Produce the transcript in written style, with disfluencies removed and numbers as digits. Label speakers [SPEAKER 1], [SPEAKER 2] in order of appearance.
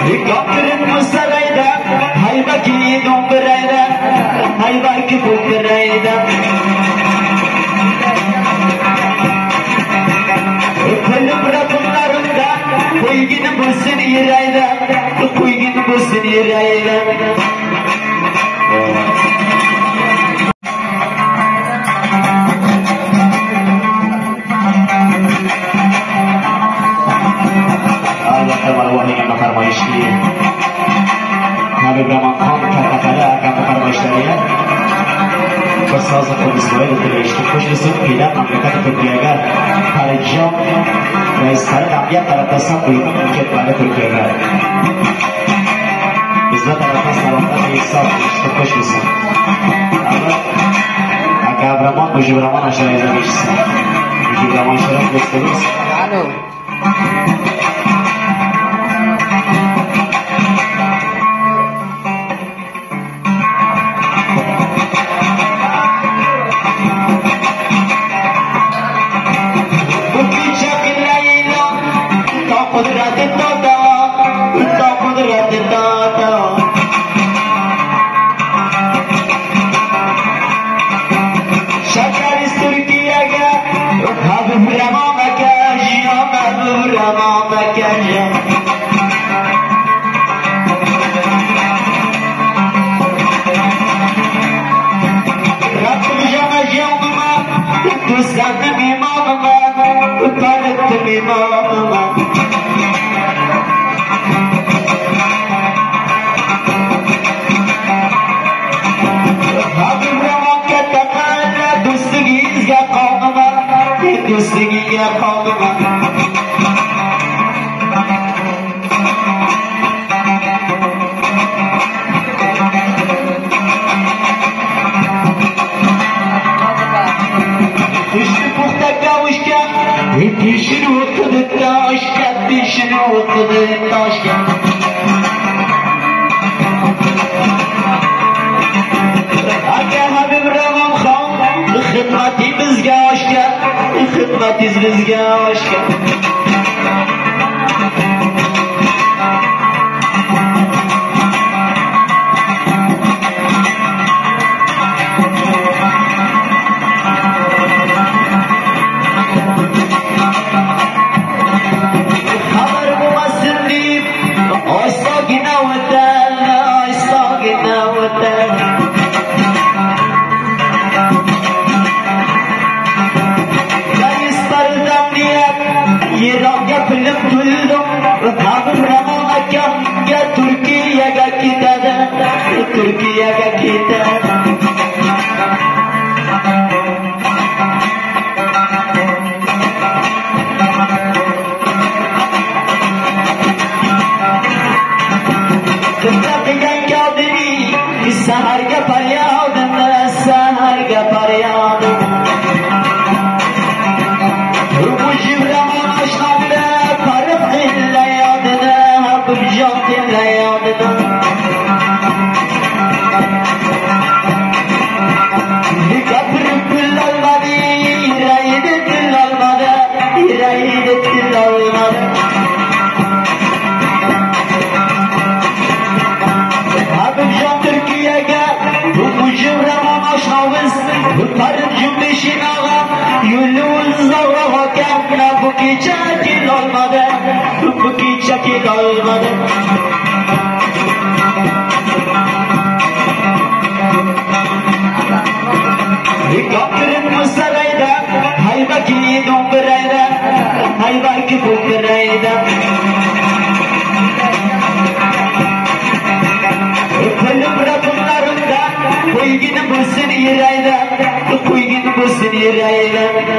[SPEAKER 1] Kapırın musarayda, haybaki dumbrayda, haybaki bukrayda. Kılım rapınlarında, koygin bulsun yirayda, koygin bulsun yirayda. Habib Rahman Khan kata-kata akan memperbaiki bersama kondisi dari istiqomah tidak mereka berjaga pada jam dari saat dia pada tasam belum mungkin pada berjaga. Izat pada salam dari sab istiqomah. Agak Rahman, Mujib Rahman asyari zamis. Mujib Rahman syaraf berterus. Halo.
[SPEAKER 2] Koygin bulsun yirayda, koygin bulsun yirayda.